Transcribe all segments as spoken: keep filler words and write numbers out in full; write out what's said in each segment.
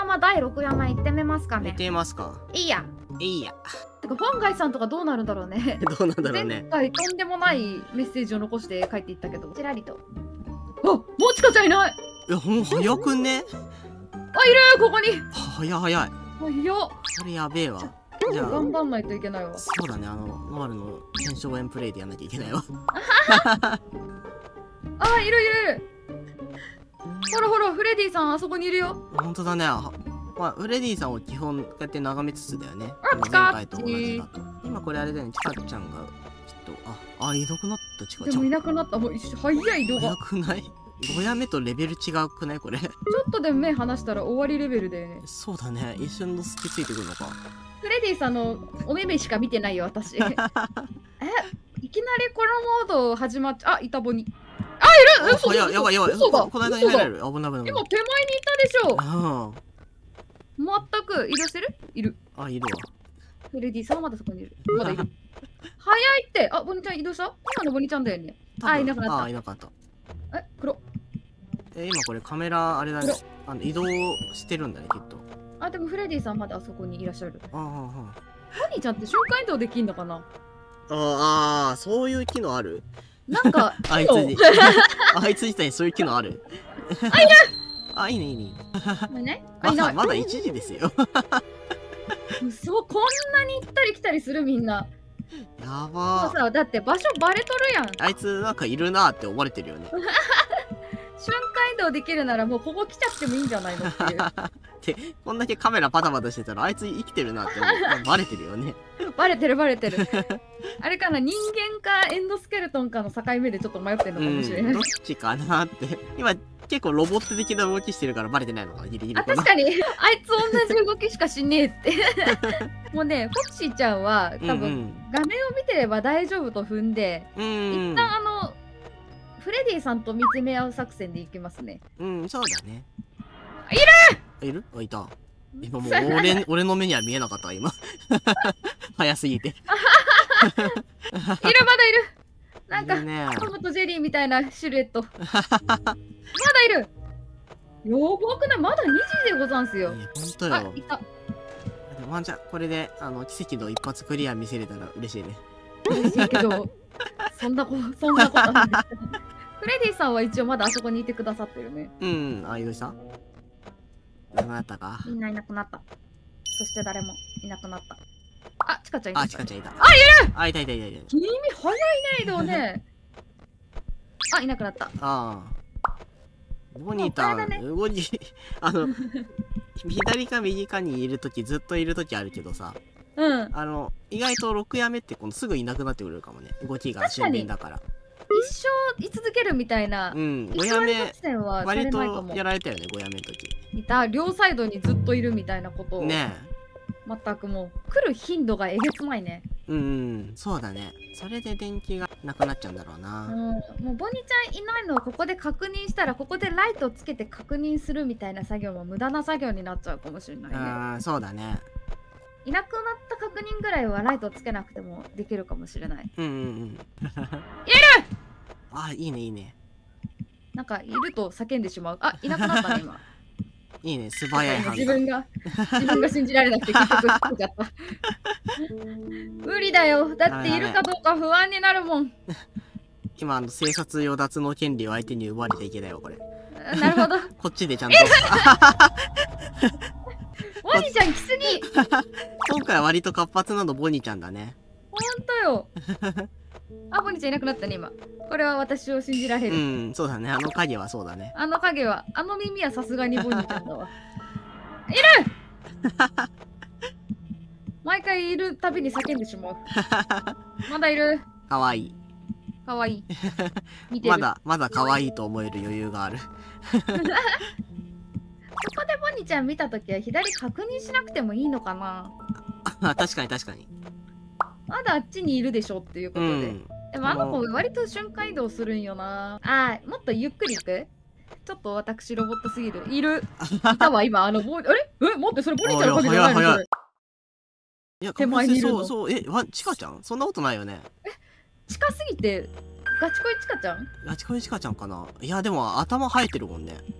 山第六山行ってみますかね。 行ってみますか。 いいや。 いいや。 てか本外さんとかどうなるんだろうね。 どうなんだろうね。 前回とんでもないメッセージを残して帰っていったけど、ちらりと。あ、もちかちゃんいない。 いや、もう早くね。 あ、いるここに。 早い早い。 早っ。 それやべえわ。じゃあ頑張んないといけないわ。 そうだね、あのノアルの検証円プレイでやんなきゃいけないわ。 あ、いるいる。ほらほら、フレディさんあそこにいるよ。 本当だね。まあ、フレディさんを基本こうやって眺めつつだよね。 あ、 前回と同じだと。今これあれだよね、チカちゃんがちょっと、あ、あ、いなくなったチカちゃん。 でもいなくなった。もう早い動画。 早くない？ごやめとレベル違うくないこれ。ちょっとでも目離したら終わりレベルだよね。 そうだね。一瞬の隙ついてくるのか。 フレディさんのお目目しか見てないよ、私。え、いきなりこのモード始まっちゃ、あ、いたぼに。あ、いる。嘘、 やばいやばい。 嘘だ。 この間に入られる。危ない危ない。 今手前にいたでしょ。 うん。 全く移動してる？いる。 あ、いるわ。 フレディさんはまだそこにいる。まだいる。早いって。あ、ボニちゃん移動した？今のボニちゃんだよね。あ、いなくなった。 あ、いなかった。 え、黒。 え、今これカメラあれだね。あの移動してるんだね、きっと。 あ、でもフレディさんまだあそこにいらっしゃる。 ああ、ああ。 ボニちゃんって瞬間移動できんのかな？ ああ、そういう機能ある？ なんか、 あいつに。あいつ自体にそういう機能ある？ あ、いる！ あ、いいね、いいね。 あ、いない。 まだいちじですよ。 そう、こんなに行ったり来たりするみんな。 やばー。さ、だって場所バレとるやん。 あいつなんかいるなって思われてるよね。 瞬間移動できるならもうここ来ちゃってもいいんじゃないのっていう。 で、こんだけカメラパタパタしてたらあいつ生きてるなってバレてるよね。 バレてるバレてる。あれかな、人間かエンドスケルトンかの境目でちょっと迷ってるのかもしれない。 どっちかなって。今結構ロボット的な動きしてるからバレてないのかな、ギリギリ。 あ、確かに。あいつ同じ動きしかしねえって。もうね、フォクシーちゃんは多分、うんうん、画面を見てれば大丈夫と踏んで、 うんうん、 一旦あの、フレディさんと見つめ合う作戦でいきますね。 うん、そうだね。 いる！ いる？あ、いた。今もう俺俺の目には見えなかった今。早すぎて。いるまだいる。なんか、ね、トムとジェリーみたいなシルエット。まだいる。よぼくない、まだにじでござんすよ。 本当よ。 あ、いた。 でもワンちゃん、これであの奇跡の一発クリア見せれたら嬉しいね。 嬉しいけど、そんなこそんなことない。フレディさんは一応まだあそこにいてくださってるね。 うん、あ、移動した？いなくなったか。 みんないなくなった。そして誰もいなくなった。あ、チカちゃんいた。 あ、チカちゃんいた。 あ、いる！ あ、いたいたいたいた。 君早いね、移動ね。あ、いなくなった。ああ。ボニータン、ボニー、あの、左か右かにいるとき、ずっといるときあるけどさ。 うん。 あの、意外とろくやめってこのすぐいなくなってくれるかもね。動きが俊敏だから。 一生居続けるみたいな。 うん、ごやめ、割とやられたよね、ごやめのとき。 いた、両サイドにずっといるみたいなことを。 ねえ。 全くもう、来る頻度がえげつないね。 うん、うん、そうだね。それで電気がなくなっちゃうんだろうな。 うん、もうボニちゃんいないのをここで確認したら、ここでライトをつけて確認するみたいな作業も無駄な作業になっちゃうかもしれないね。 ああ、そうだね。 いなくなった確認ぐらいはライトをつけなくてもできるかもしれない。 うんうんうん。いる！あ、いいねいいね。 なんかいると叫んでしまう。あ、いなくなったね今。 いいね、素早い判断。 自分が自分が信じられなくて結局低かった。無理だよ。だっているかどうか不安になるもん。 今あの生殺与奪の権利を相手に奪われちゃいけないよこれ。 なるほど。 こっちでちゃんと。 ボニちゃん来すぎ。 今回は割と活発なのボニちゃんだね。 ほんとよ。あ、ボニちゃんいなくなったね今。これは私を信じられる。 うん、そうだね。あの影はそうだね。 あの影は、あの耳はさすがにボニちゃんだわ。いる！毎回いるたびに叫んでしまう。まだいる。 かわいい。 かわいい。見てる。 まだ、まだかわいいと思える余裕がある。 ここでボニちゃん見たときは左確認しなくてもいいのかな。 あ、確かに確かに。 まだあっちにいるでしょっていうことで。うん、でもあの子割と瞬間移動するんよな。あー、もっとゆっくり行く？ちょっと私ロボットすぎる。いる。いたわ今あのボあれ？え、待ってそれボニちゃんの影じゃないの？それ。 いや、手前にいるの。そうそう。え、わ、チカちゃん？そんなことないよね。 え、近すぎてガチ恋チカちゃん？ ガチ恋チカちゃんかな。いやでも頭生えてるもんね。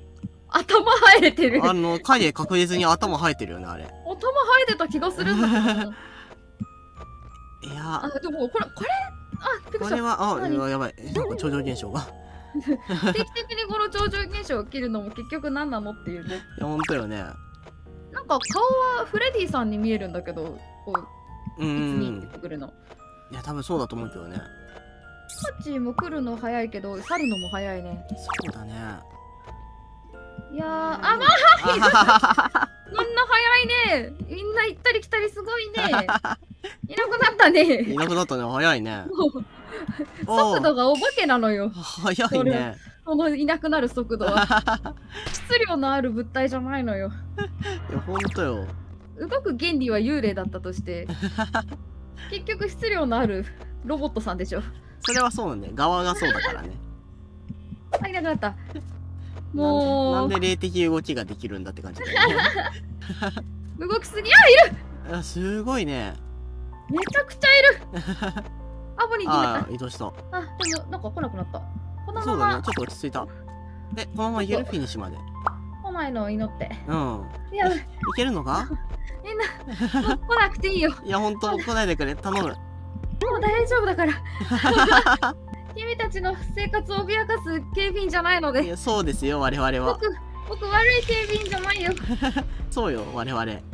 頭生えてる。 あの影確実に頭生えてるよねあれ。 頭生えてた気がするんだけどな。 いやあ、でもこれこれあ、びっくりした。 これはあ何やばい、なんか超常現象が。 定期的にこの超常現象起きるのも結局何なのっていうね。 いやほんとよね。 なんか顔はフレディさんに見えるんだけど、こうういつにん出てくるの。 いや多分そうだと思うけどね。 パッチも来るの早いけど去るのも早いね。 そうだね。 いやー、あ、まああこんな早いね。みんな行ったり来たりすごいね。いなくなったね。 いなくなったね。早いね。 もう速度がお化けなのよ。 早いね。 このいなくなる速度は。質量のある物体じゃないのよ。 いやほんとよ。 動く原理は幽霊だったとして、結局質量のあるロボットさんでしょ。 それはそうなんだよ。側がそうだからね。 あ、いなくなった。 もうなんもうで霊的動きができるんだって感じだよね。 動きすぎ。あ、いる。 あすごいね。 めちゃくちゃいる。あ、ボニー決めあた。 あ移動した。 あ、でもなんか来なくなった。このままそうだね。ちょっと落ち着いた。えこのままいけるフィニッシュまで。 来ないのを祈って。 うんいや、 いけるのか。 みんなもう来なくていいよ。 いやほんと来ないでくれ頼む。 もう大丈夫だから。君たちの生活を脅かす警備員じゃないので。 いやそうですよ我々は。 僕、僕悪い警備員じゃないよ。 そうよ我々。あもう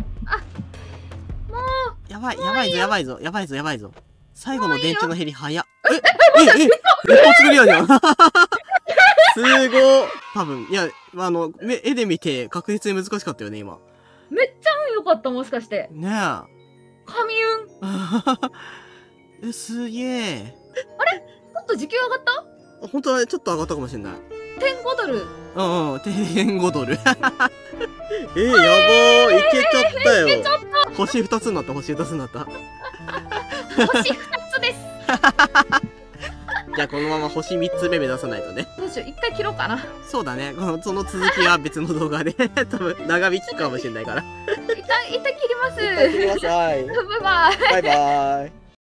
やばいやばいぞやばいぞやばいぞやばいぞ。最後の電柱のヘリ早っ。ええええ一発クリアじゃん。すごい。多分いやあの目絵で見て確実に難しかったよね今。 めっちゃ運良かった、もしかして。 ねえ。 神運。 えすげえ。 あれちょっと時給上がった？ 本当はちょっと上がったかもしれない。 てんごドル。 うんうん、てんごドル。えー、やばー、いけちゃったよ。 いけちゃった。 星ふたつになった、星ふたつになった。 星ふたつです。 じゃあこのまま星みっつめ目指さないとね。 どうしよう、一回切ろうかな。 そうだね、このその続きは別の動画で多分長引くかもしれないから。 一旦、一旦切ります。 一旦切ります。はい。 バイバイ。 バイバイ。